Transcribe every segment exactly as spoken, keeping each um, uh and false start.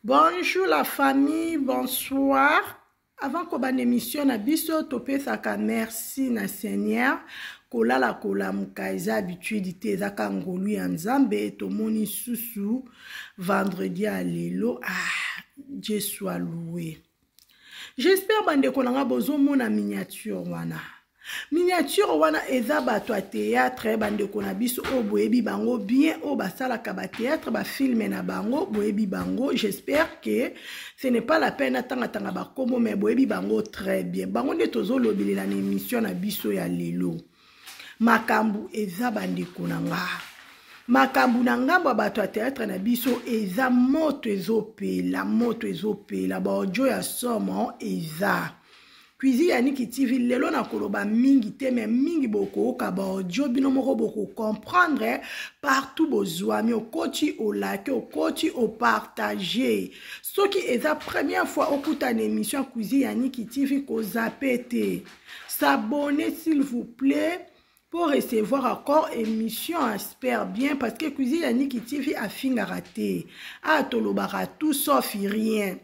Bonjour la famille, bonsoir. Avant qu'on ait émission na biso topé saka merci na Seigneur. Kola la kola mukaiza habitude te zaka ngolu ya nzambe tomoni susu vendredi à lelo. Ah, Dieu soit loué. J'espère bande konanga bozo mona miniature wana. Miniature wana eza bato a théâtre bande kona biso o boyebi bango bien o basala ka ba théâtre ba filme na bango boyebi bango. J'espère que ce n'est pas la peine atanga tanga ba komo mais boyebi bango très bien. Bango nde tozo lobeli na émission na biso ya lelo. Makambu eza bande konanga. Makambu na ngambo bato a théâtre na biso eza moto ezopela moto ezopela ba audio ya somo eza Cuisine Yannick T V lelo na koloba mingi te mais mingi boko ka ba audio bino moko boko comprendre partout besoin mi okoti o like okoti o partager ce qui est la première fois au kuta na émission Cuisine Yannick T V ko zapete s'abonner s'il vous plaît pour recevoir encore émission j'espère bien parce que Cuisine Yannick T V a fini raté a tolobara tout sauf rien.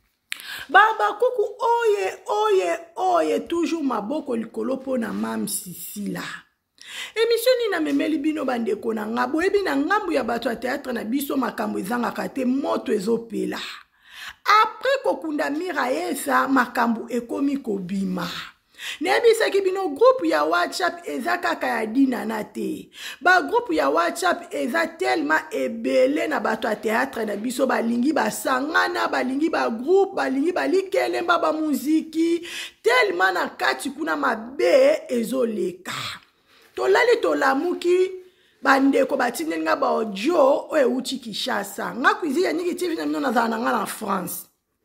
Baba kuku oye oye oye toujours maboko likolo po na mam sisi la. Émission ni na memeli bino bande kona ngabo ebi na ngambu ya bato a théâtre na biso makambo ezanga kate moto ezopela. Après kokunda mira esa makambo ekomi kobima. Nebi seki bino groupe ya WhatsApp eza kaka ya dina na te. Ba groupe ya WhatsApp eza tellement ebele na bato a théâtre na biso balingi ba sangana balingi ba groupe balingi balikele ba muziki tellement na kati kuna mabe ezoleka. Tolali tolamuki bandeko batinde nga ba audio o euti Kinshasa. Nga Cuisine Yannick T V na mino na zana nga na France.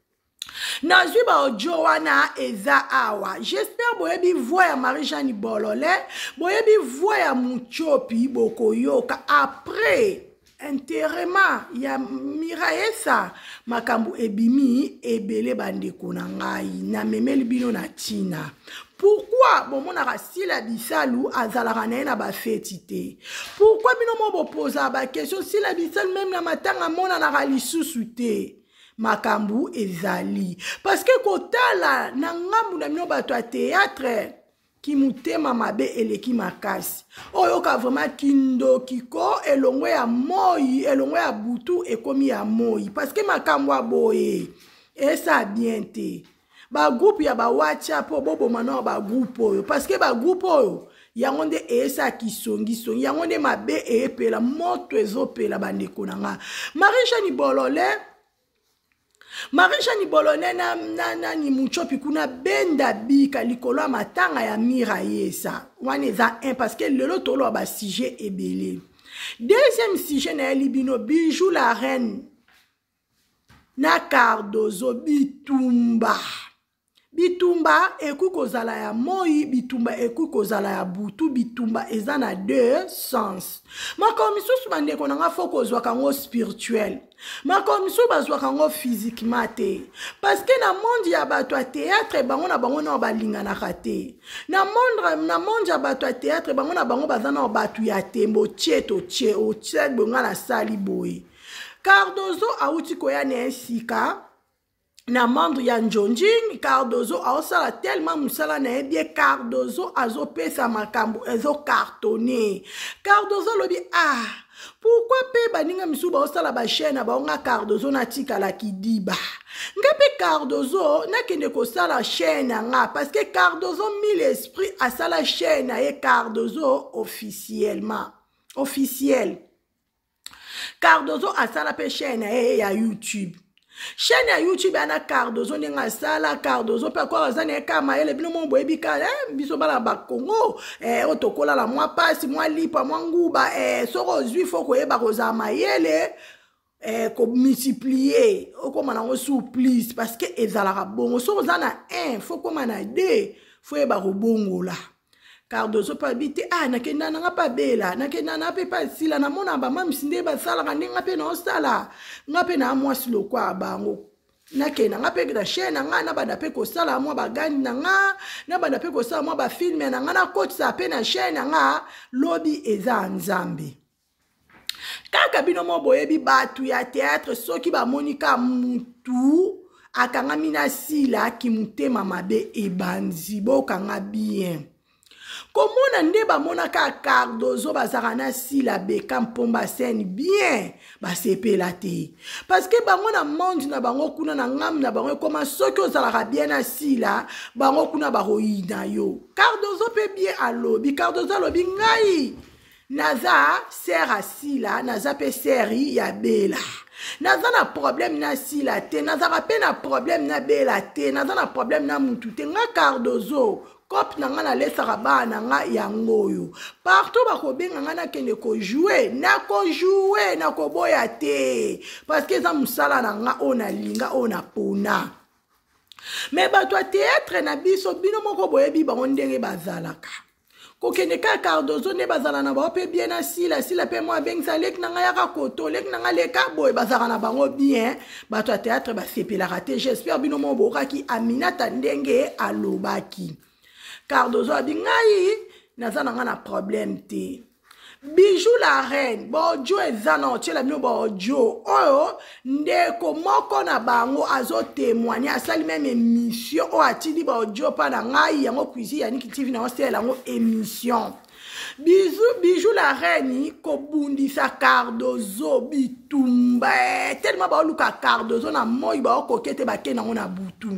Nazwi ba audio wana eza awa. J'espère boyebi voix ya Marie-Jeanne Bolole, boyebi voix ya Muchopi bokoyoka après enterrement ya Miraesa makambu ebimi ebele bandeko na ngai na memeli bino na tina. Pourquoi bon mon arasila bisalu azalaka na na ba fetité? Pourquoi bino mo bopoza ba question si la bisalu même na matanga mona na galisusu te? Makambu ezali parce que kotala na ngambu na mino bato a théâtre ki mutema mabe eleki makasi oyo ka vraiment kindo kiko elongwe ya moi elongwe ya butu ekomi ya moi parce que makambu aboye esa bien te ba groupe ya ba WhatsApp bobo mano ba groupe oyo parce que ba groupe oyo yango nde esa kisongi songi yango nde mabe epela moto ezopela bandeko nanga Marie-Jeanne Bolole Marie-Jeanne Bolone na na na ni Muchopi kuna benda bika likolo matanga ya mira yesa wana eza un parce que lelo tolo ba sujet ebele. Deuxième sujet na libino bijou la reine na Cardozo bitumba bitumba eku kozala ya moi bitumba eku kozala ya butu bitumba eza na deux sens makomi susu bande konanga foko zwa kango spirituel makomi susu bazwa kango physiquement te parce que na monde ya bato a théâtre bango na bango na balingana kate na monde na monde ya bato a théâtre bango na bango bazana bato ya tembo cheto che o che bonga na sali boy Cardozo auti koya ne sika na membre ya Njonjing Cardozo aosala tellement musala na ebie Cardozo azo pesa makambo ezo cartonné Cardozo lobi ah pourquoi pe baninga misuba osala ba chaîne ba onga Cardozo na tika la kidiba ngape Cardozo na kende ko sala chaîne nga parce que Cardozo mille esprit asala chaîne et Cardozo officiellement officiel Cardozo asala pe chaîne ya YouTube chaîne ya YouTube ana Cardozo nenga sala Cardozo pe kwa zane kama ele bino mo boyebi ka eh biso bala ba Congo eh otokola la moi passe moi lipa moi nguba eh soko zwi foko e ba kozama yele eh ko multiplier okoma na supplice parce que ezalaka bongo soko zana un foko mana deux fo e ba robongola Cardozo pa bite ah nakenda na pa bela nakenda na pe pa sila na mona ba mam sinde ba sala nga pe na osala nga pe na mwasi lokwa bango nakenda nga pe na chaîne nga na bada pe ko sala mwa ba gani na nga na bada pe ko sala mwa ba filme na nga na coach sa pe na chaîne nga lobby eza nzambe kaka bino mo boyebi batu ya théâtre soki ba monika mutu akanga mina sila ki mutema mabe ebanzi bokanga bien komona nde bamonaka Cardozo bazaka na sila beka mpomba scène bien basepela te parce que bango na monde na bango kuna na ngam na bango koma soki ozalaka bien na sila bango kuna bakoyina yo Cardozo pe bien alobi Cardozo alobi ngai naza ser asila naza pe seri ya bela naza na problème na sila te naza pe na problème na bela te naza na problème na mutu te nga Cardozo kop na nga na lesaka bana nga yangoyo partout bakobenga nga na kende ko jouer na ko jouer na ko boya te parce que za musala na nga ona linga ona pona mais bato a théâtre na biso bino moko boyebi bango ndenge bazalaka kokende ka Cardozo ne bazala na ba pe bien na sila sila pe moi bengisa lek na nga yaka koto lek na nga leka boy bazala na bango bien bato a théâtre ba sepela raté j'espère bino mo bokaki Aminata ndenge alobaki Cardozo abi ngai naza na nga na problème te Bijou la reine bojo ezana otela bino bojo oyo ndeko moko na bango azo témoigner asali même émission o atili bojo pa na ngai yango cuisine Yannick T V na osela ngo émission Bijou Bijou la reine ko bundisa Cardozo bitumba tellement ba luka Cardozo na moyi ba kokete ba ke na ngona butu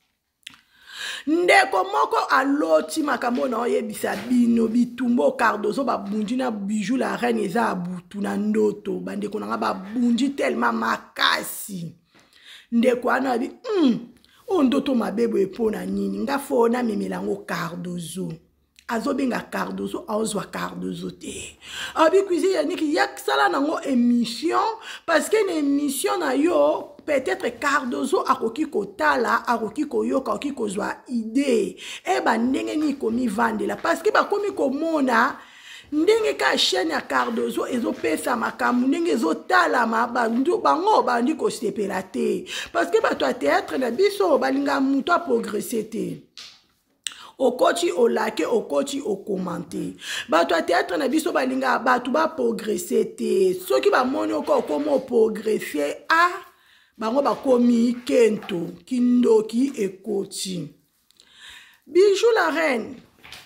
ndeko moko aloti makambo na oyebisa bino bitumbo Cardozo babundi na Bijou la reine eza abutu na ndoto bandeko na nga babundi tellement makasi ndeko ana bi mm, o ndoto mabebo epona nini nga fona memelango Cardozo azobenga Cardozo aozwa Cardozo te abi cuisine Yannick yak sala nango émission parce que une émission na yo peut-être Cardozo akoki kotala akoki koyoka akoki kozwa idée e ba ndenge ni komi vandela parce que ba komi komona ndenge ka chaîne ya Cardozo ezopesa makambo ndenge ezotala mabandu bango bandi ko sepela te parce que ba to théâtre na biso balinga muto a progresser te okoti olake okoti okomante bato a théâtre na biso balinga bato ba progresser te soki ba moni oko komo progresser a bango bakomi kento kindoki ekoti Bijou la reine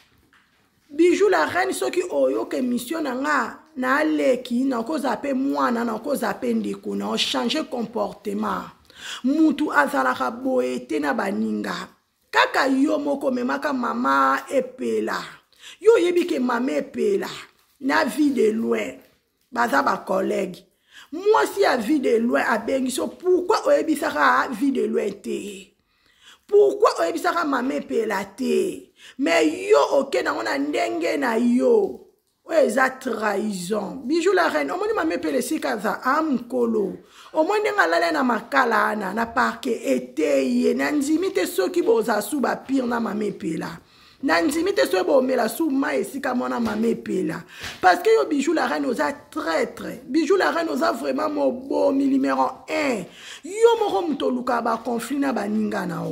Bijou la reine soki oyo ke mission na nga na leki na ko zape mwana na ko zape ndeko na changer comportement mutu azalaka boye te na baninga kaka yo moko memaka mama epela yo yebi ke mama epela na vie de loin baza ba collègue moi si a vie de loin a bengiso pourquoi oyebisaka vie de loin te pourquoi oyebisaka mama epela te mais yo ok na ngona ndenge na yo eza trahison Bijou la reine omoni mama epela sikaza amkolo omoni ngalala na makala na na parke eteye na nzimite soki boza su ba pire na mama epela na nzimite soki bomela su ma esika mona mama epela parce que yo Bijou la reine oza traître Bijou la reine oza vraiment mobomi numéro un yo moko muto luka ba conflit na baninga nao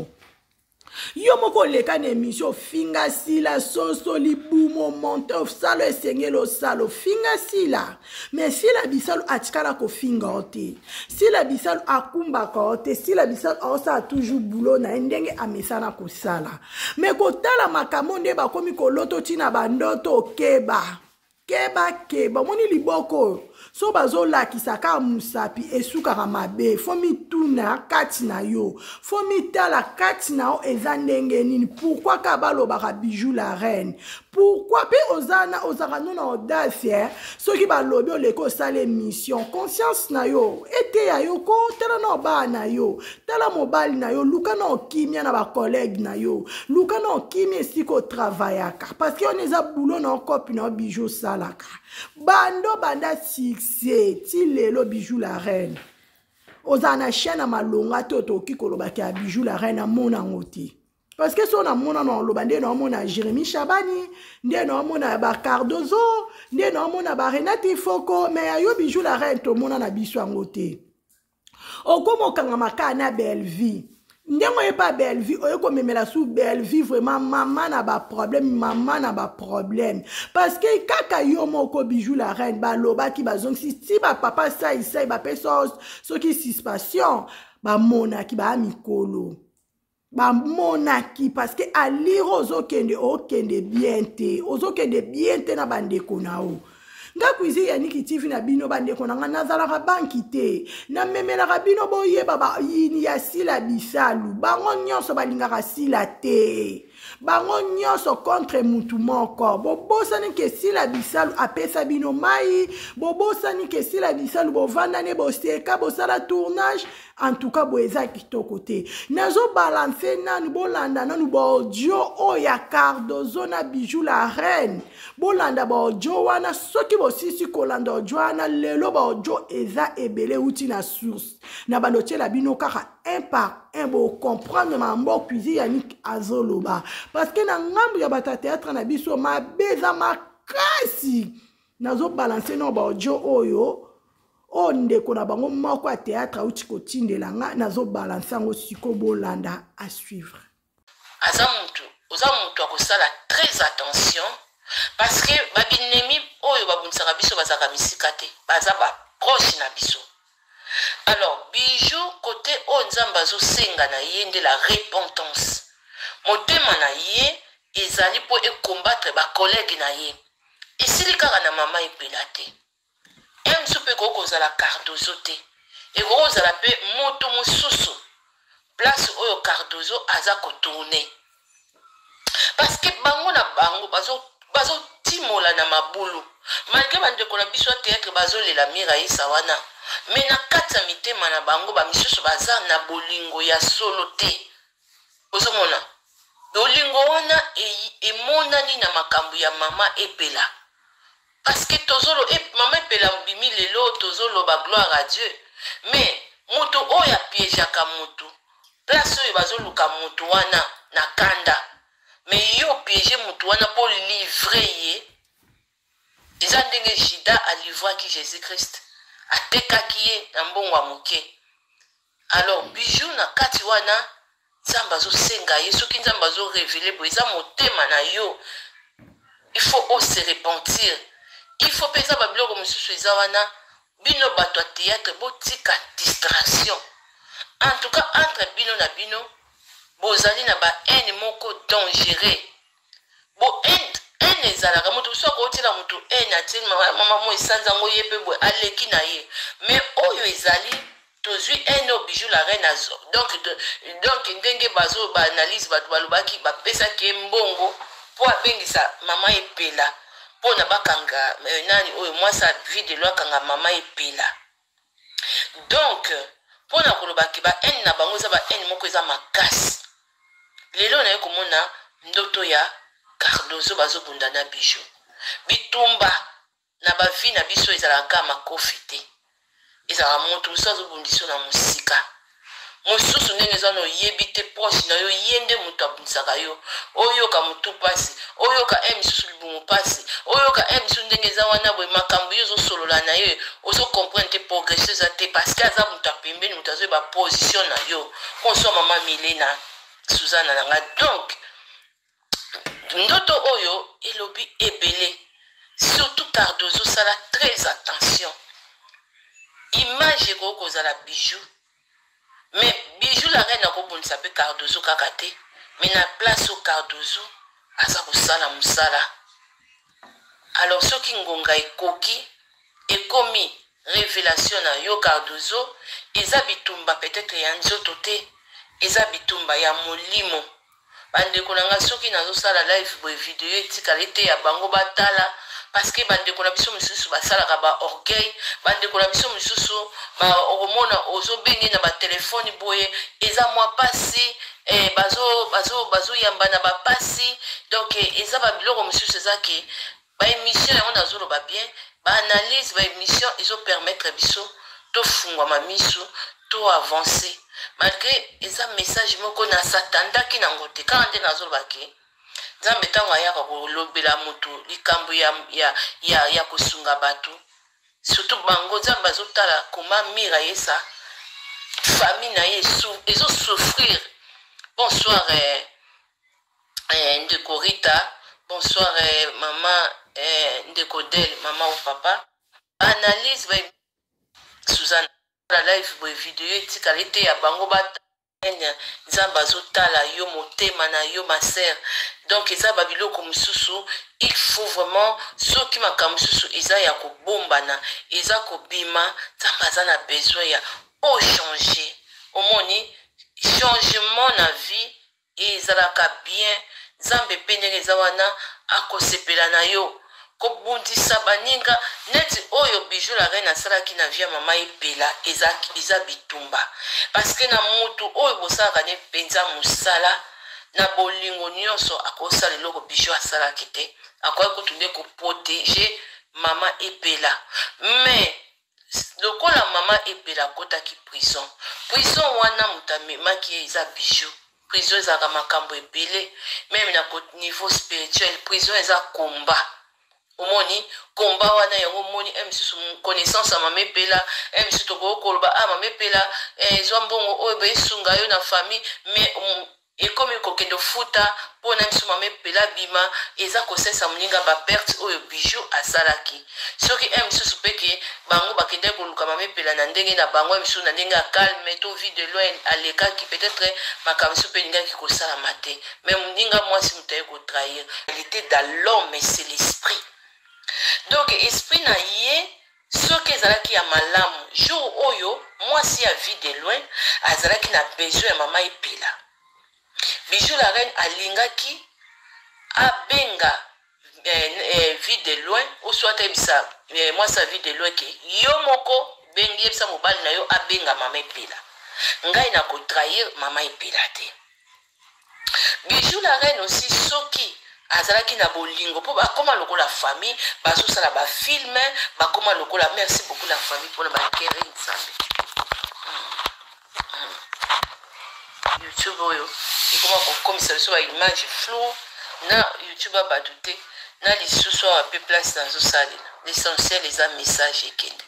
yo moko leka na émission finga sila soso libumo monte of salo esengelo salo finga sila mais sila bisalo atikala ko finga ote sila bisalo akumba ko ote sila bisalo osa toujours boulot na ndenge amesana ko sala mais ko tala makambo nde bakomi ko loto tina bandoto keba keba keba moni liboko so bazo lakisa ka musapi esukaka mabe fo mituna kati na yo fo mitala kati na o eza ndenge nini pourquoi ka balobaka Bijou la reine pourquoi pe ozana ozaka nona audace soki balobi oleka osala émission conscience na yo ete ya yo ko tala na ba na yo tala mobali na yo luka na okimia na ba collègue na yo luka na okimia siko travaillaka parce que on eza boulot na kopi na Bijou salaka bando banda succès ti lelo Bijou la reine ozana chaîne malonga toto kikolobaki ya Bijou la reine amona ngoti parce que so na mona na loba nde na mona Jérémy Chabani nde na mona ba Cardozo nde na mona ba Renati Foko mais ayo Bijou la reine to mona na biso ngote okomo kanga makana belle vie Ndengo ye pas belle vie, oye ko memela sous belle vie vraiment maman n'a pas problème, maman n'a pas problème parce que kaka yo moko bijou la reine ba loba ki bazong si si ba papa ça il ça ba peso ce qui suspicion ba mona ki ba mikolo ba mona ki parce que a lire ozo kende o kende bien te ozo kende bien te na bande konao nga kuizi yaniki tivi na bino bande konanga nazala banki te na memela bino boye baba yini ya sila bisalu bango nyonso balingaka sila te bango nyonso contre mutu moko bobosani ke sila bisalu apesa bino mai bobosani ke sila bisalu bovandane boseka bosala tournage en tout cas boeza kitoko te nazo balancer nanu bolanda nanu bodio oya Cardozo na bijou la reine bolanda bodio wana soki bosisi kolanda odio wana lelo bodio eza ebele uti na source na bandotie la bino kaka un par un bo comprendre mambo cuisine Yannick azoloba parce que na ngambu ya bata théâtre na biso mabeza makasi nazo balancer no bodio oyo o ndeko na bango moko a théâtre uti kotindela nga nazo balancer ngo siko bolanda à suivre azamuntu ozamuntu akosala très attention parce que babinemi oyo babunisaka biso bazaka misika te baza ba proche na biso. Alors bijou côté o nzamba zo senga na ye nde la repentance motema na ye ezali po e combattre ba collègue na ye esili kaka na mama epela te emsu pe koko zala Cardozo te e koko zala pe moto mosusu place oyo Cardozo aza kotourner parce que bango na bango bazo bazo timola na mabulu malgré bandeko na biso théâtre bazo lela mira isa wana mais na kata mitema na bango ba misusu baza na bolingo ya solo te ozomona bolingo wana e emonani na makambo ya mama epela parce que tozolo e mama epela mbimi lelo tozolo ba gloire à Dieu mais mutu oya piejaka mutu place oyo bazoluka mutu wana na kanda mais yo piéger mutu wana pour livrer ye eza ndenge Jida alivraki Jésus Christ atekaki ye na mbongo moke. Alors bijou na kati wana nzamba zo senga ye soki nzamba zo révéler bo eza motema na yo il faut o se repentir il faut pesa ba biloko mosusu eza wana bino bato théâtre botika distraction en tout cas entre bino na bino bozali na ba ene moko dangereux bo ene ene ezalaka mutu soko otila mutu ene atili mama mo esanza ngo yebe bo aleki na ye mais oyo ezali tozwi ene bijou la reine azo donc de, donc ndenge bazo ba analyse bato balobaki ba pesa ke mbongo po abengisa mama epela po na bakanga nani oyo mwasa vide lo kanga mama epela donc po na kolobaki ba ene na bango za ba ene moko eza makasi lelo na yekomona ndoto ya Cardozo bazo bunda na bijou bitumba na ba vie na biso ezalaka makofi te ezala moto musazo bundiso na musika mosusu ndenge eza no yebi te proche na yo yende mutu abunisaka yo oyo ka mutu pasi oyo ka emisusu libumu pasi oyo ka emisusu ndenge eza wana boye makambo yo zosolola na yo ozo comprendre te progresser za te parce que aza mutu apembeni mutu azo ba position na yo konso mama Milena Suzana nanga donc ndoto oyo elobi ebele surtout Cardozo sala très attention image koko za la bijou mais bijou la reine ko bon sape Cardozo kakate mais na place au Cardozo asa ko sala musala. Alors soki ngonga ekoki ekomi révélation na yo Cardozo eza bitumba peut-être ya nzoto te eza bitumba ya molimo bandeko nanga soki nazo sala live bo video etikali te ya bango batala parce que bandeko na biso misusu basalaka ba orgueil bandeko na biso misusu ba omona ozo bengi na ba telefone boye eza mwa pasi eh bazo bazo bazo yamba na ba pasi donc eza ba biloko misusu ezaki ba émission ya on azolo ba bien ba analyse ba émission izo permettre biso to fungwa mamisu to avancer malgré eza message moko na satanda ki na ngote kande nazolo baki nzambe tango ayaka kolobela mutu likambo ya ya ya, ya kosunga batu surtout bango nzambe azotala koma mira yesa famille na yesu ezo souffrir Bonsoir, euh, euh, Ndeko Rita. Bonsoir, euh, maman euh, Ndeko Del, maman ou papa. Analyse, ouais, Suzanne, la live, ouais, vidéo, etikalité ya bango bata. Nzamba zotala yo motema na yo ma sœur. Donc eza babiloko mususu, il faut vraiment ceux qui makambo mususu eza ya kobombana, eza kobima, nzamba za na besoin ya o changer. Omoni changement na vie ezalaka bien, nzambe pendenge eza wana akosepela na yo. Kobundisa baninga neti oyo Bijou la reine asalaki na via mama epela eza eza bitumba parce que na mutu oyo bosaka ne penza musala na bolingo nyonso akosala eloko Bijou asalaki te akoya kotunde ko protéger mama epela mais lokola mama epela kotaki prison prison wana mutamemaki eza Bijou prison ezaka makambo ebele même na niveau spirituel prison eza combat. Omoni komba wana yango moni emisusu connaissance à mama epela emisusu toko koloba ah mama epela eh zwambongo oyo be sunga yo na famille mais um, ekomi kokendo futa pona misusu mama epela bima eza kosesa muninga ba perte oyo Bijou asalaki soki emisusu peke bango bakende koluka mama epela na ndenge na bango emisusu na ndenge calme to vie de loin aleka ki peut-être makamisusu pe ninga ki kosala mate mais muninga mwasi mutaye ko trahir. Il était dans l'homme mais c'est l'esprit. Donc esprit na ye soki ezalaki ya malamu jour oyo mwasi ya vie de loin azalaki na besoin ya mama epela Bijou la reine alingaki abenga eh, eh, vie de loin ou soit ebisa eh, mwasi ya vie de loin ke yo moko bengi ebisa mobali na yo abenga mama epela ngai na kotrahir mama epela te. Bijou la reine aussi soki azalaki na bolingo po bakoma lokola famille bazosala ba film bakoma lokola merci beaucoup la famille pour ba kere nzambe YouTube oyo ikoma kokomisa biso ba image flou na YouTube abadute na lisusu a peu place dans osali l'essentiel les a message ekende.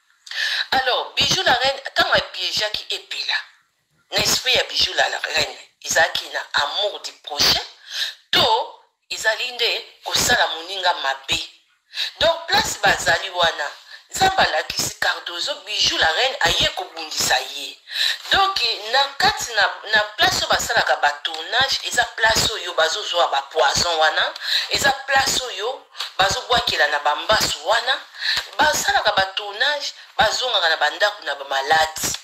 Alors Bijou la reine tant a piégé qui epela n'esprit ya Bijou la reine izaki na amour du prochain to izalinde kosala muninga mabe. Donc place bazali wana nzamba lakisi Cardozo Bijou la reine aye kobundisa ye. Donc na kati na, na place basalaka ba tournage eza place oyo bazozwa ba poison wana eza place oyo bazobwakela na bambasu wana basalaka ba tournage bazongaka na bandako na ba maladi.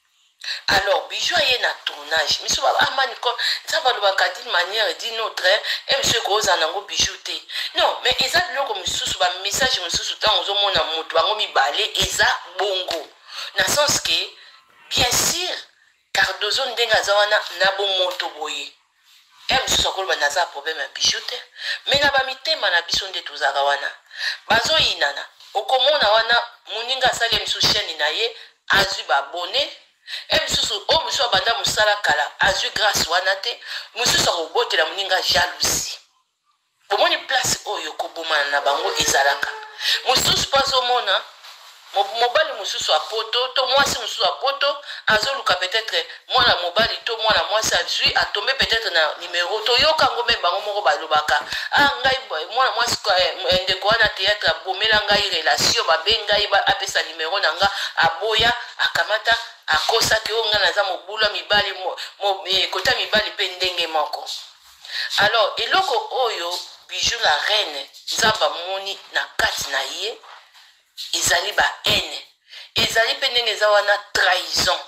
Alors Bijou aye na tournage miso ba amani ko nzamba lobaka d'une manière d'une autre et monsieur koza nango Bijou te non mais eza loko misusu ba message misusu tant ozomona mutu bango mibale eza bongo na sens que bien sûr Cardozo ndenga zawana na bo moto boye et misusu akoloba naza problème ya Bijou te mais na ba mitema na biso nde tozaka wana bazo inana okomona wana muninga sale misusu chaîne na ye azwi ba abonné et misusu o musu abanda musala kala azwi grâce wana te mususu akobotela muninga jalousie bomoni place oyo kobomana na bango ezalaka mususu pazomona mobali mususu apoto to mwasi mususu apoto azoluka peut-être mwana mobali to mwana mwasi azwi atombe peut-être na numéro to yoka ngombe bango moko balobaka ah ngai mwana mwasi ndeko wana théâtre abomela ngai relation babengai ba apesa numéro nanga aboya akamata akosa ke onga naza mobula mibali mo, mo e, kota mibali pe ndenge moko. Alors eloko oyo Bijou la reine nzamba moni na kati na ye ezali ba haine ezali pe ndenge eza wana trahison.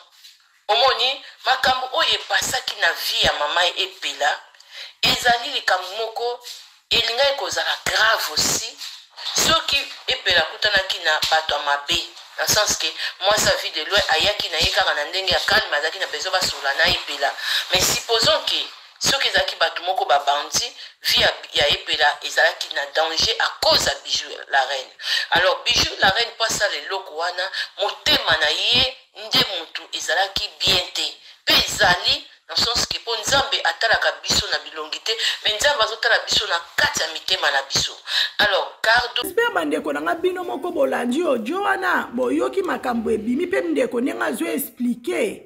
Omoni makambo oyo epasaki na vie ya mama epela ezali likambo moko elinga ekozala grave aussi soki epela kutanaki na bato ya mabe. Dans le sens que moi sa vie de loin ayaki na yeka na ndenge ya calme azaki na besoin ba sola na epela mais supposons que ceux qui zaki batu moko ba bandi vie ya epela ezalaki na danger à cause de Bijou la reine. Alors Bijou la reine passa le loko wana motema na ye nde mutu ezalaki bien te pe ezali dans le sens que pour nzambe atalaka biso na bilongité mais nzambe azotala biso na kati ya mitema na biso. Alors Cardo espère bandeko nanga bino moko bolandi ojo wana boyoki makambo ebimi pe ndeko nenga zo expliquer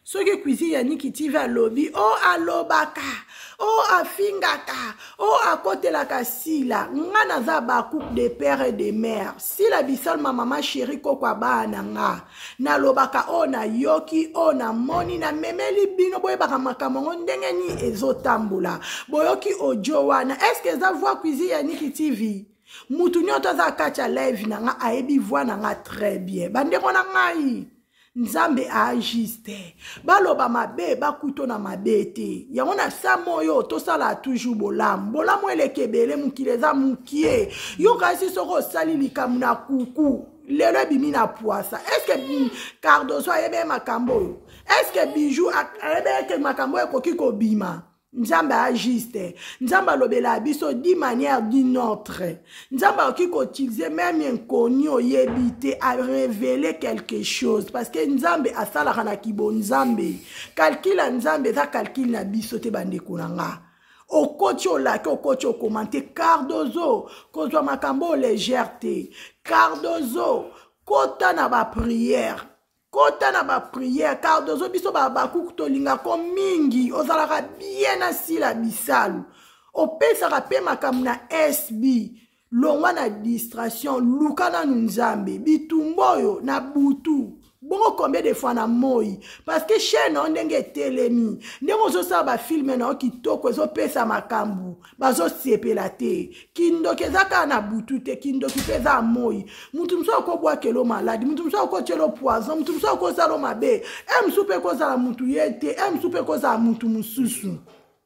soki cuisine ya Niki T V alobi o alobaka o afingaka o akotelaka sila nga naza ba couple de père et de mère sila bisal ma maman chérie kokwa bana nga nalobaka o na yoki o na moni na memeli bino boyebaka makambo ngo ndenge ni ezotambola boyoki audio wana est-ce que eza voix cuisine ya Niki T V mutu nyoto aza kacha live na nga ayebi voix na nga très bien bandeko na ngai Nzambe agiste baloba mabe bakuto na mabete yango na sa moyo tosala toujours bolam bolam elekebele mukileza mukie yo kasi soko sali likamu na kuku lelo bimi na poisa est-ce que Cardozo ayebe makambo est-ce que bijou ayebe ke makambo ekoki ko bima Nzambe agiste Nzambe alobela biso di manière d'une autre Nzambe okiko utiliser même inconnu oyebite à révéler quelque chose parce que Nzambe asala kana kibo Nzambe calcul Nzambe za calcul na biso te bande kunanga okoti olaki okoti okomante Cardozo kozwa makambo légèreté Cardozo kota na ba prière kota na ba prière Cardozo biso ba bakuku tolinga ko mingi ozalaka bien na sila bisalu opesaka pe makambo na S B longwa na distraction luka na Nzambe bitumboyo na butu bongo combien de fois na moi parce que chaîne on ndenge telemi ndenge zo sa ba film na kitoko zo pesa makambu bazo sepela te kindokezaka na butu te kindoki pesa moi mutu mso ko bwa kelo maladi mutu mso ko chelo poison mutu mso ko salo mabe em supe ko sala mutu yete em supe ko sala mutu mususu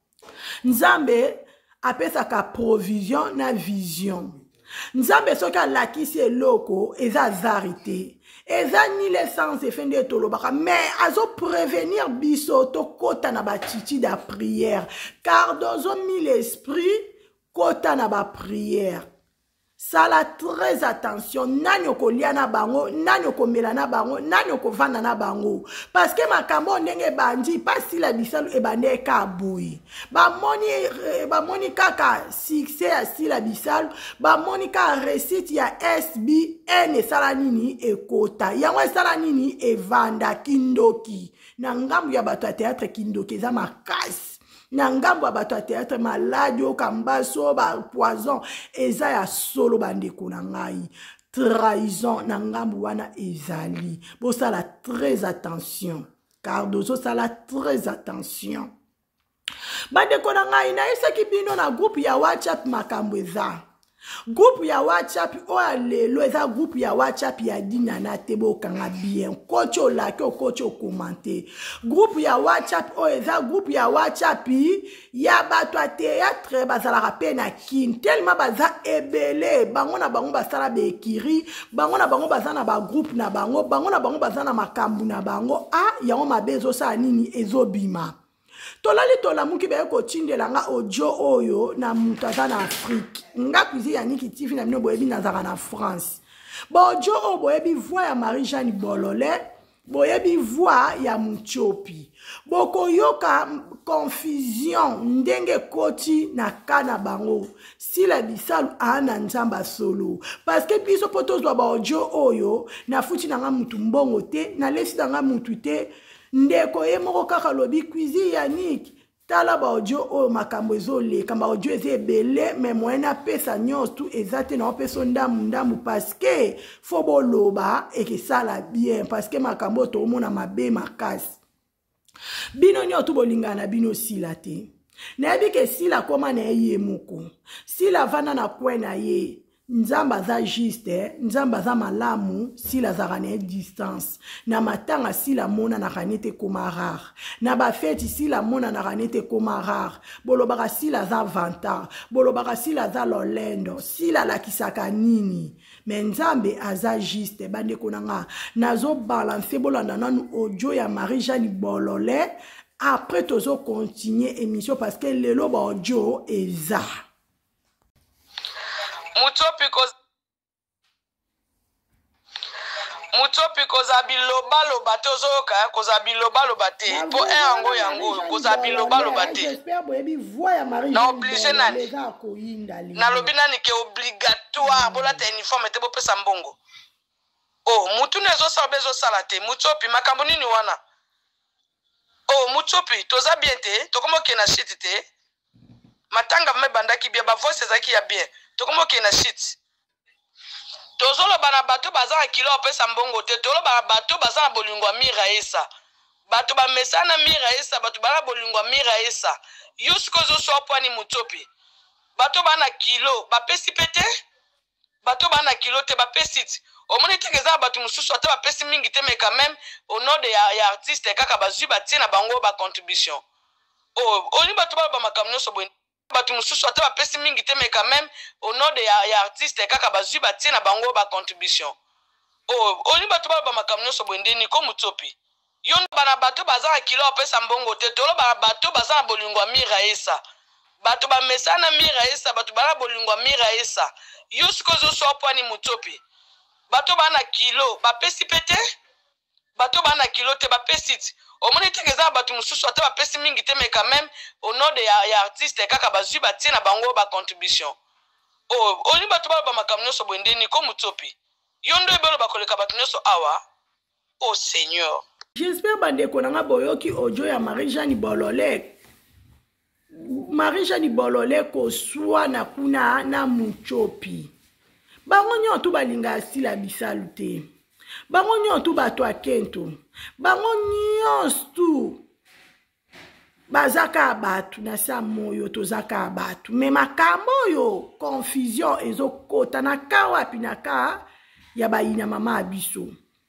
Nzambe apesa ka provision na vision Nzambe soka lakisi eloko eza zarité eza ni l'essence et fin de tolobaka mais azo prévenir biso to kota na ba titi da prière Cardozo mi l'esprit kota na ba prière sala très attention nanyo ko lia na bango nanyo ko mela na bango nanyo ko vanda na bango parce que makambo ndenge bandi pasi la bisalu e bande ka boui ba moni ba moni kaka succès ya sila bisalu ba moni ka réussite ya S B N sala nini e kota yango sala nini e vanda kindoki na ngambu ya bato ya théâtre kindoki za makasi na ngambo ya bato ya théâtre maladi okambaso ba poison eza ya solo bandeko na ngai trahison na ngambo wana ezali bosala très attention Cardozo sala très attention bandeko na ngai na esaki bino na groupe ya WhatsApp makambo eza groupe ya WhatsApp o lelo eza groupe ya WhatsApp ya dinana te bokanga bien kocho laki kocho commenter groupe ya WhatsApp o eza groupe ya WhatsApp ya bato a théâtre bazala pe na kin tellement baza ebele bango na bango basala be ekiri bango na bango bazana ba groupe na bango bango na bango bazana makambu na bango a yango mabezo sa nini ezobima tolali tola muki be ko tindela nga audio oyo na mutaza na Afrique nga kuzi ya Niki T V na mino boyebi nazaka na France bo audio o boyebi voix ya Marie-Jeanne Bololé boyebi voix ya Muchopi boko yoka confusion ndenge koti na kana bango sila bisalu ana Nzamba solo parce que biso potozwa ba audio oyo na futi na nga mutu mbongo te na lesi na nga mutu te ndeko ye moko kaka lobi cuisine ya Niki tala ba audio o makambo ezole kamba audio eze belé mais moyena pesa nyos tout ezate na peso ndamu ndamu parce que fo boloba et que ça la bien parce que makambo to mona mabe makasi bino nyoto bolingana bino sila te na yebi ke sila koma na ye moko sila vana na kwena ye Nzamba za juste, Nzamba za malamu, sila za rane distance. Na matanga sila mona na ranete koma rare. Na ba feti sila mona na ranete koma rare. Bolobaka sila za vanta. Bolobaka sila za lolendo. Sila la kisaka nini. Mais Nzambe aza juste, bande konanga. Nazo balance bolanda nanu audio ya Marie-Jeanne Bololé. Après tozo continuer émission parce que lelo ba audio eza. Mutopi koza Mutopi koza biloba loba tozoka koza biloba loba te po engo yango koza biloba loba te j'espère boyebi voix ya Marie na obligé nani na lobi nani ke obligatoire bola te uniforme te bo pesa mbongo oh mutu nezo sa bezo sala te Mutopi makambo nini wana Oh, Mutsopi, toza bien te, tokomo ke na shit te. Matanga me bandaki bien, ba voice ezaki ya bien. Tokomo ke na shit. Tozolo bana bato baza kilo opesa mbongo te, tolo bana bato baza na bolingwa mira esa. Bato ba mesana mira esa, bato bana bolingwa mira esa. Yo sikozo so opwani Mutsopi. Bato bana kilo, ba pesi pete? Bato bana kilo te ba pesi. Omoni tegeza bato mususu ata ba pesi mingi te, mais quand même au nom de ya, ya artiste kaka bazui batie na bango ba contribution. Oh, oni bato ba ba makamno so bo bato mususu ata ba pesi mingi te, mais quand même au nom de ya, ya artiste kaka bazui batie na bango ba contribution. Oh, oni bato ba ba makamno so bo ndeni ko Mutsopi. Yo bana bato baza kilo opesa mbongo te, tolo bana bato baza na bolingwa mira esa. Bato ba mesana mira esa, bato bana bolingwa mira esa. Yo sikozo so opwani Mutsopi. Bato bana kilo, ba pesi pete? Bato bana kilo te ba pesi. Omoni tegeza bato mususu ata ba pesi mingi te, mais quand même au nom de ya, ya artiste kaka bazui batie na bango ba contribution. Oh, oni bato ba ba makamno so bwendeni ko Mutsopi. Yo ndo ebelo bakoleka bato nyoso awa. Oh Seigneur. J'espère bandeko nanga boyoki audio ya Marie-Jeanne Bololé. Marie-Jeanne Bololé ko swa na kuna na Mutsopi. Bango nyoto balinga asila bisalu te. Bango nyoto bato akento. Bango nyosto bazaka abatu na sa moyo tozaka abatu. Me makambo yo confusion ezokota na kawa pinaka ya bayina mama abiso.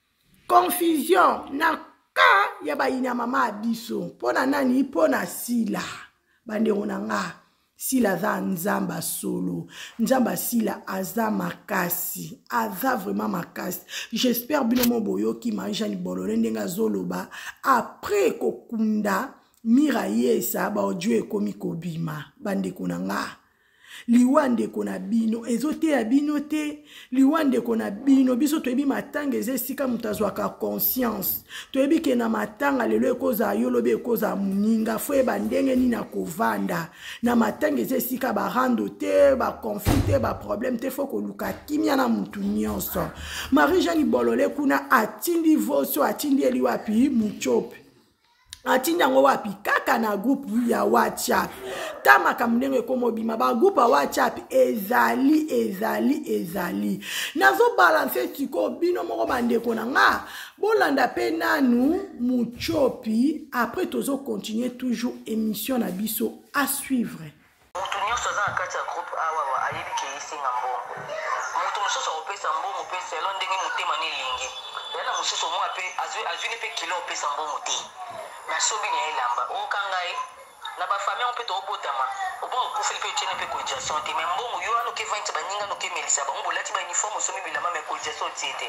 Confusion na ka ya bayina mama abiso. Pona nani pona sila. Bandeko nanga. Sila za nzamba solo. Nzamba sila aza makasi. Aza vraiment makasi. J'espère bino mo boyoki Marie-Jeanne Bololé ndenga zoloba. Après kokunda mira yesa ba odio ekomi kobima. Bandeko nanga. Liwande kona bino. Ezote ya bino te. Liwande kona bino. Biso toebi matanga ezesika mutazwaka conscience. Toebi ke na matanga lelo ekoza yolobe ekoza muninga. Fwe bandenge ni na kovanda. Na matanga ezesika ba rando te, ba conflit te, ba problème te. Foko luka kimia na mutu nyonso. Marie-Jeanne Bololé kuna atindi voso, atindi eli wapi Mutsopi. Atindi yango wapi kaka na groupe ya WhatsApp. Tama kamnenge komo bima ba groupe ya WhatsApp ezali ezali ezali. Nazo balancer tiko bino moko bandeko nanga. Bolanda pe nanu Mutsopi. Après tozo continuer toujours émission na biso à suivre. Mutu nyonso za kati ya groupe awa wa ayebi ke isinga mbongo. Mutu mususu opesa mbongo pe selon ndenge mutema ni lingi. Yana mususu mo ape azwi azwi pe kilo opesa mbongo te. Na sobi ni elamba o kangai na ba famille on peut to botama o bon ko felipe tene pe ko jason te mais mbongo yo ano ke vingt baninga no ke melisa ba mbo lati ba uniforme so mi bilama me ko jason tiete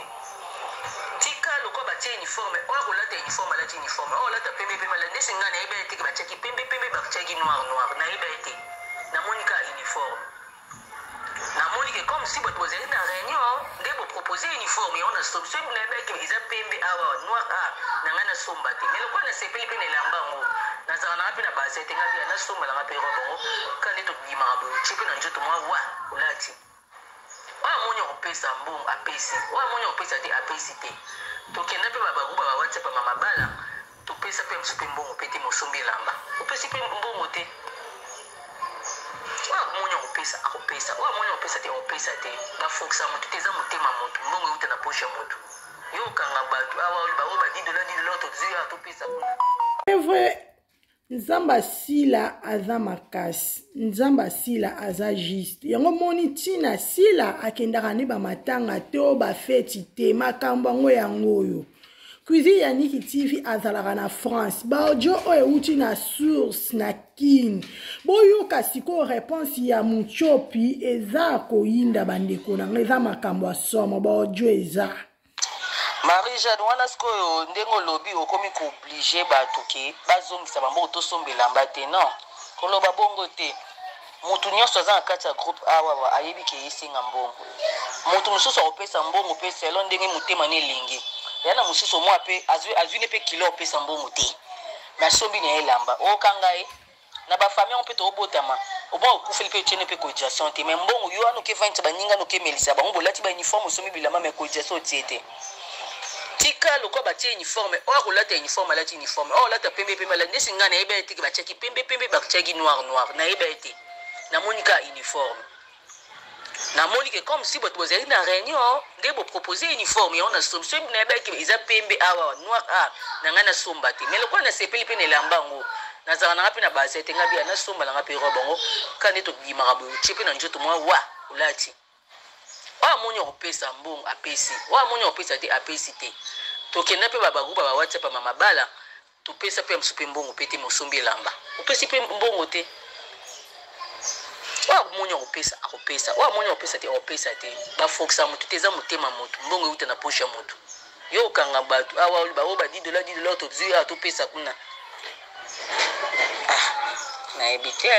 tika loko ba tie uniforme o ko lata uniforme lati uniforme o lata pembe pembe la nesinga na ebe te ba cheki pembe pembe ba cheki noir noir na ebe te na monika uniforme na monika comme si votre posez na réunion de vous proposer uniforme on a stop so na ebe ke iza pembe awa noir a na ngana somba te mais loko na sepeli pe na lamba ngo na za na pe na ba sete ngapi na somba la ngapi robo kandi to bima bo chipe na njoto mwa wa ulati wa monyo opesa mbongo apesi wa monyo opesa te apesi te to kenda pe baba kuba ba WhatsApp mama bala to pesa pe msupe mbongo pete mosombi lamba opesi pe mbongo te wa monyo opesa akopesa wa monyo opesa te opesa te ba foksa mutu teza mutema mutu mbongo uta na posha mutu yo kanga batu awa ba ba di dola di dola to zia to pesa C'est vrai. Nzamba sila aza makasi. Nzamba sila aza juste. Yango moni tina sila akendaka ne ba matanga te o ba feti te makambo ngo yango yo. Kuizi Yannick T V azalaka na France. Ba audio oyo uti na source na kin. Boyo kasiko réponse ya Mutsopi eza koyinda bandeko na eza makambo asoma ba audio eza. Marie-Jeanne wana sikoyo ndengo lobi okomi ko obligé batuki bazongisa bambo tosombela mbate non koloba bongo te mutu nyonso aza na kati ya groupe awa wa ayebi ke isinga mbongo mutu mususu opesa mbongo pe selon ndenge mutema ne lingi yana mususu mo ape azwi azwi pe kilo opesa mbongo te na sombi ne elamba o kangai na ba famille on peut to botama o bon ku felipe tene pe ko jason te mais mbongo yo ano ke vingt baninga no ke melisa ba mbo lati ba uniforme so mi bilama me ko jason tiete tika loko batie uniforme or olata uniforme alati uniforme or olata pembe pembe la ndesi nga na yeba ete ke batiaki pembe pembe batiaki noir noir na yeba ete na monika uniforme na monika comme si boto bozali na réunion nde bo proposer uniforme ya ona somso na yeba ke eza pembe awa noir a na nga na somba te mais loko na sepeli pe ne lambango na zaka na ngapi na base te ngabi na somba la ngapi robongo kane to bimaka bo chepe na njoto mwa wa olati wa moni opesa mbongo apesi wa moni opesa te apesi te tokenda pe baba groupe ba WhatsApp mama bala topesa pe msupe mbongo pete mosombi lamba opesi pe mbongo te wa moni opesa akopesa wa moni opesa te opesa te ba foxa mutu teza mutema mutu mbongo uta na posha mutu yo kanga batu awa ba oba dix dollars dix dollars to zia to pesa kuna ah na ebite.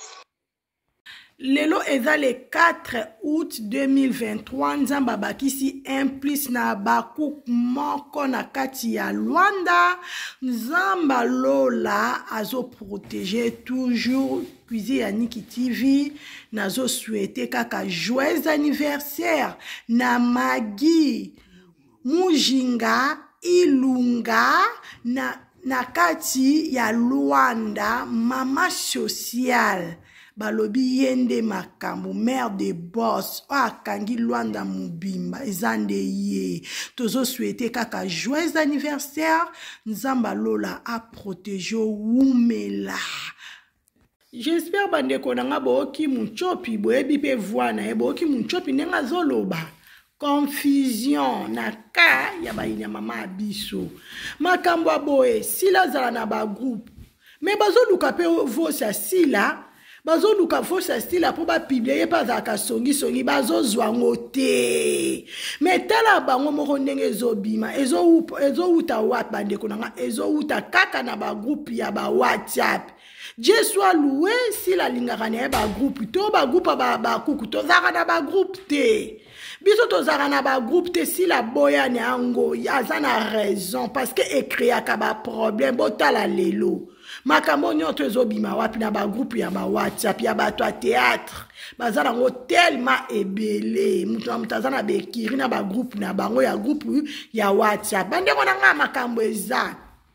Lelo eza le quatre août deux mille vingt-trois nzamba bakisi implice na bakuk moko na kati ya Luanda nzamba lola azo protéger toujours cuisine ya Niki T V nazo souhaiter kaka joyeux anniversaire na Magi Mujinga Ilunga na na kati ya Luanda mama social balobi yende makambo mère de boss o akangi Luanda mubimba ezande ye tozo souhaiter kaka joyeux anniversaire nzamba lola a protéger wumela. J'espère bandeko nanga boki muchopi boyebi pe voana e boki muchopi nenga zoloba confusion na ka ya bayina mama abiso makambo aboye sila zala na ba groupe mais bazo luka pe vosa sila bazo luka vosa sila po ba publier pa za ka songi songi bazo zwango te mais tala bango moko ndenge ezobima ezo ezo uta wat bandeko nanga ezo uta kaka na ba groupe ya ba WhatsApp. Dieu soit loué si la lingakane ba groupe to ba groupe ba ba kuku to zaka na ba groupe te biso to zaka na ba groupe te si la boya ne ango ya zana raison parce que écrit aka ba problème botala lelo makambo nyoto ezobima wapi na ba groupe ya ba WhatsApp ya ba to théâtre bazana ngo tellement ebele mutu mutazana bekiri na ba groupe na bango ya groupe ya WhatsApp bande kona nga makambo eza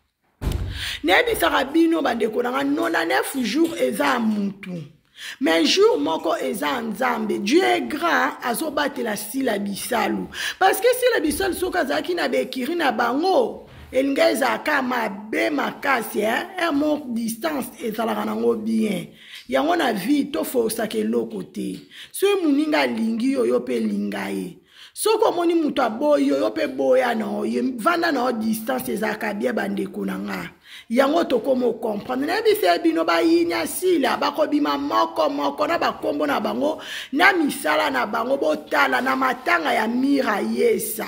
nebi sarabino bandeko nanga nonante-neuf jours eza mutu mais jour moko eza nzambe Dieu est grand azobatela sila bisalu parce que sila bisalu soka zaki na bekiri na bango elinga ezaka mabe makasi un mot distance ezalaka nango bien yango na vie tofosaka eloko te so muninga lingi oyo pe linga ye soko moni mutu aboyi oyo pe boya na oye vanda na distance ezalaka bien bandeko nanga yango tokomo comprendre na bise bino ba yinya sila bakobima moko moko na bakombo na bango na misala na bango botala na matanga ya mira yesa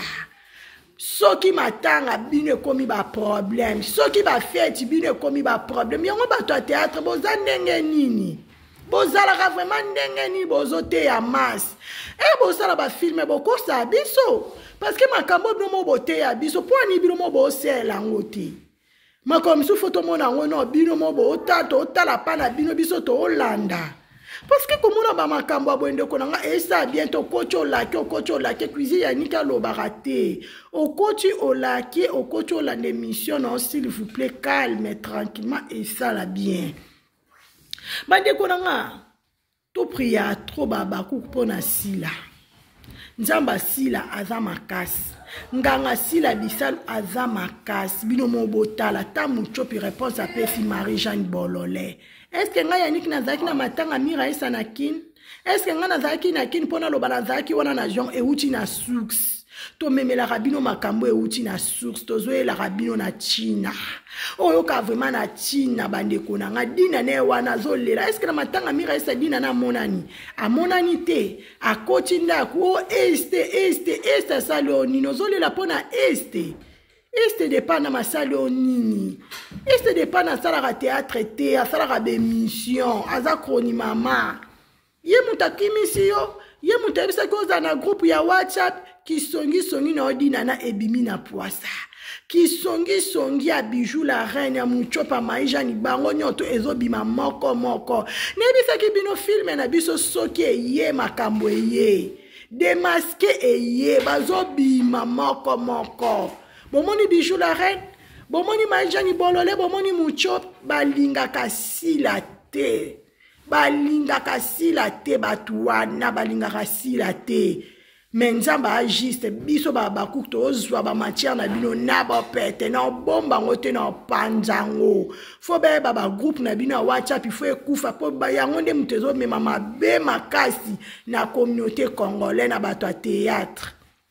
soki matanga bino komi ba problème soki ba fête bino komi ba problème yango bato ya théâtre boza ndenge nini bozalaka vraiment ndenge nini bozote ya masse e bozala ba filme bokosa biso parce que makambo bino mo bote ya biso po ani bino mo bosela ngote makambo su photo mona ngono bino mo botato otala pana bino biso to olanda parce que komona ba makambo abwende konanga esa bientôt kocho laki okocho laki cuisine ya nika lo barate okochi olaki okocho la émission non s'il vous plaît calme tranquillement et ça la bien bande konanga to priya trop baba kupona sila nzamba sila aza makasi nganga sila bisalu aza makasi bino mobotala ta muchopi réponse à Pefi Marie-Jeanne Bololé. Est-ce que nga yanik na zaki na matanga mira isa na kin? Est-ce que nga na zaki na kin pona lo bana zaki wana na jon e uti na source? To memela rabino makambo e uti na source to zoe la rabino na China. Oyo ka vraiment na China bande konanga dina ne wana zo lela. Est-ce que na matanga mira isa dina na monani? A monani te a koti ndako este este este salo nino zo lela pona este. Este de pas na masalo nini. Este de pas na sala théâtre te, a sala émission, aza kroni mama. Ye mutakimisi yo, ye mutabisa koza na groupe ya WhatsApp ki songi songi na odina na ebimi na poisa. Ki songi songi a bijou la reine ya muchopa Marie-Jeanne bango nyoto ezobima moko moko. Nebisa ki bino filme na biso soki ye makambo ye. Demaske ye bazobima moko moko. bomoni Bijou la reine, bomoni Maïjani Bololé, bomoni Mucho, balingaka sila te. Balingaka sila te batuana, balingaka sila te. Menzamba agiste, biso ba bakukto ozwa ba matière na bino na ba pete na bomba ngote na panzango. Fo be ba ba groupe na bino WhatsApp il faut ekufa po ba yango nde mutezo mema mabe makasi na communauté congolaise na bato a théâtre.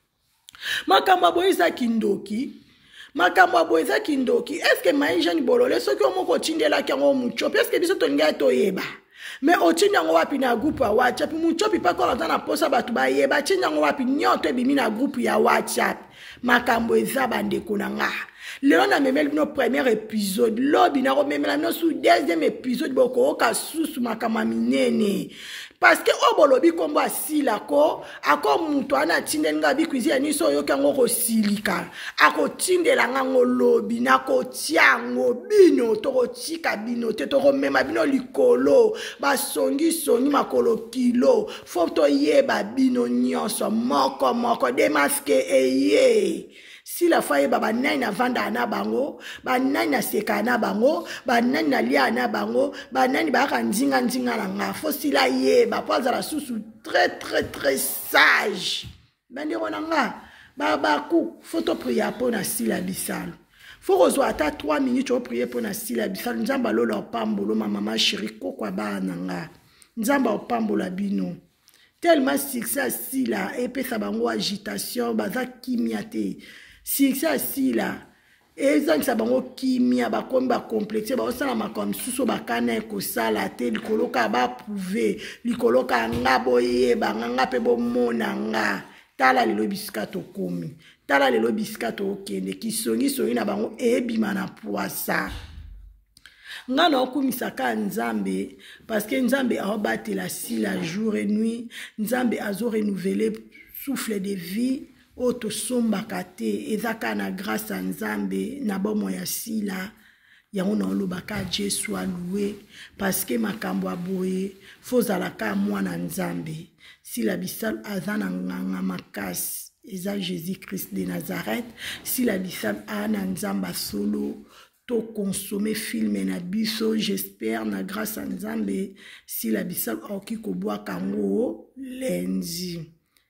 Makambo boyeza kindoki. Makambo boyeza kindoki. Est-ce que Maïjani Bololé soki omoko tindela kango mucho? Est-ce que biso tolinga toyeba? Mais au tinyango wapi na groupe ya WhatsApp muchopi pa ko na posa batu ba yeba tinyango wapi nyoto ebimi na groupe ya WhatsApp makambo eza bandeko na nga lelo na memeli no premier épisode lobi na rememela no sous deuxième épisode boko ka susu makama minene parce que obolobi kombo asila ko ako muto ana tindenga bikuizi ya niso yo kango ko silika ako tindela ngango lobi na ko tiango bino to ko tika bino te to ko mema bino likolo ba songi songi makolo kilo foto yeba bino nyonso moko moko demaske eye si la faille baba nai na vanda na bango ba nai na seka na bango ba nai na lia na bango ba nai ba ka nzinga nzinga na nga fo sila ye ba poza la susu très très très sage bande ronanga ba ba ku photo prière pour na sila bisalo faut rezoa ata trois minutes au prier pour na sila bisalo nzamba lo lo pambolo mama chérie ko kwa ba nanga nzamba o pambola bino tellement succès sila et pe sa bango agitation baza kimiate succès sila ezang sa bango kimia ba komba complexe ba osala makom suso bakana ko sala te likoloka ba prouver likoloka ngaboye ba nganga pe bo monanga tala lelo biskato komi tala lelo biskato okende kisongi songi na bango ebima na poisa ngana okumisaka nzambe parce que nzambe aobatela sila jour et nuit nzambe azo renouveler souffle de vie oto sombaka te ezaka na grâce à nzambe na bomo ya sila yango na olobaka Dieu soit loué parce que makambo aboye fozalaka mwana nzambe sila bisal azana nganga makasi eza Jésus Christ de Nazareth sila bisal ana nzamba solo to consommer film na biso j'espère na grâce à nzambe sila bisal oki ko boa kango lundi.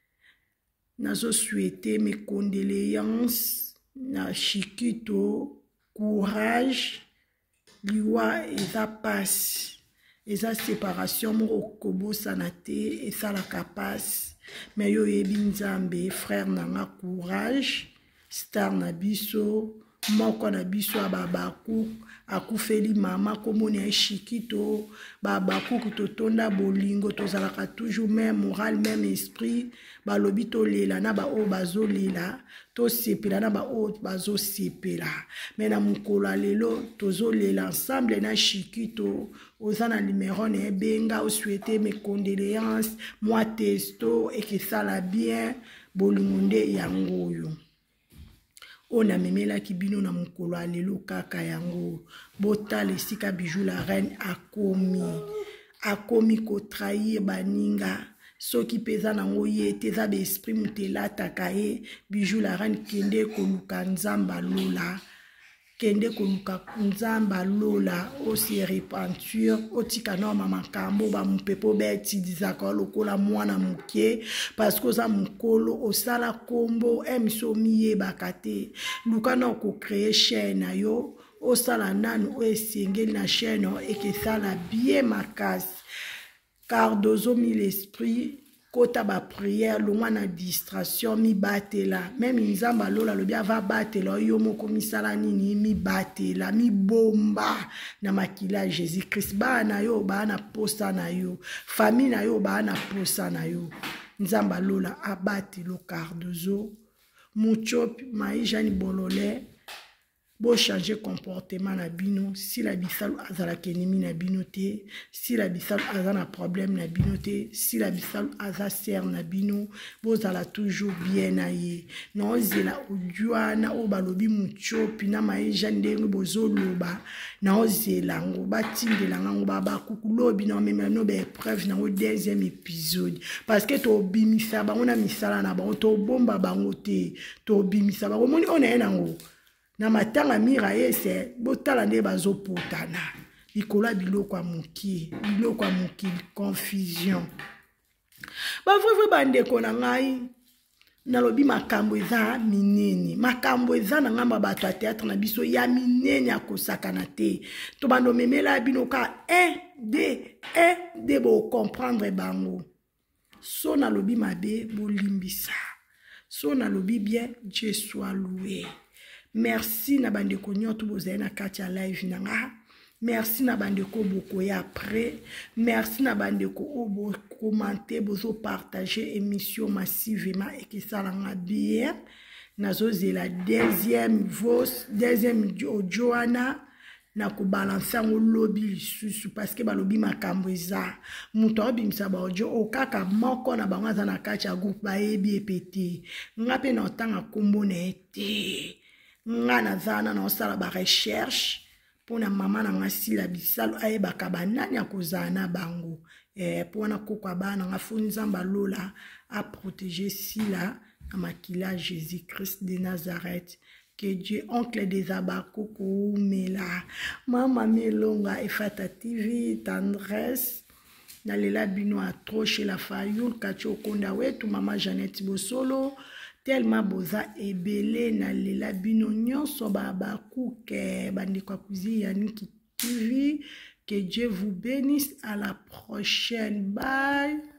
Nazo souhaiter mes condoléances na Chikito courage liwa eza passe eza séparation mo kobo sanate esa la capacité mais yo yebi nzambe frère nanga courage star na biso moko na biso ababaku akufeli mama komoni ya Chikito babaku kutotonda bolingo tozalaka toujours même moral même esprit balobi tolela na ba o bazolela to sepela na ba o bazo sepela mais na mukolo lelo tozolela ensemble na Chikito ozana numéro ne benga o souhaiter mes condoléances moi testo et que ça la bien bolingonde yangoyo ona memela kibino na mukolo alelo kaka yango botale esika Bijou la reine akomi akomi ko trahir baninga soki peza nango ye teza be esprit mutela takaye Bijou la reine kende koluka nzamba lola kende koluka nzamba lola osi repenture otika na mama kambo ba mpepo beti dizaka lokola mwana mukie parce que za mukolo osala kombo emsomiye bakate luka na ko créer chaîne na yo osala nanu o esengeli na chaîne et que ça la bien makasi car dozo mi l'esprit kota ba prière longwa na distraction mi batela même nzamba lola lobi ava batela yo moko misala nini mi batela mi bomba na makila Jésus Christ ba na yo ba na posa na yo famille na yo ba na posa na yo nzamba lola abati lo cardozo Mucho Maïjani Bololé Bo changer comportement na bino si la bisalu azala kenemi na bino te, si la bisalu azana problème na bino te, si la bisalu aza ser na bino, bo zala toujours bien na ye. Na ozela ojuana o balobi muchopi na maisha ndenge bozo loba, na ozela ngo batindela ngo baba kukulobi na meme no be preuve na au deuxième épisode parce que to bimisa bango na misala na bango to bomba bango te, to bimisa bango moni on est nango. Na matanga mira yese botala nde bazopotana ikola biloko ya moki biloko ya moki confusion bavwe bandeko na ngai nalobi makambo eza minene makambo eza na ngamba bato ya théâtre na biso ya minene ya kosakana te to bando memela bino ka un deux un deux bo comprendre bango so nalobi mabe bolimbisa so nalobi bien Dieu soit loué. Merci na bandeko nyoto bozali na kati ya live nanga. Merci na bandeko boko ya après. Merci na bandeko obo commenter bozo partager émission massivement et que ça l'a bien. Nazo la deuxième voix, deuxième Joanna na ko balancer ngo lobby lisusu parce que balobi makambo eza. Muto obimisa ba ojo okaka moko na bango za na kati ya groupe ba ebi epete. Ngape na otanga kombo na ete. Ngana zana na osala ba recherche pona mama na ngasi la bisalu ayeba kabanani akozana bango eh pona kokwa bana ngafunza mbalola a protéger sila na makila Jésus-Christ de Nazareth. Que Dieu oncle des abakoko mela mama melonga efata T V tendresse nalela bino atroche la fayul kacho konda wetu mama Jeannette Bosolo tellement boza ebele na lela bino nyonso baba kuke bandiko kuzi Yannick T V. Que Dieu vous bénisse, à la prochaine, bye.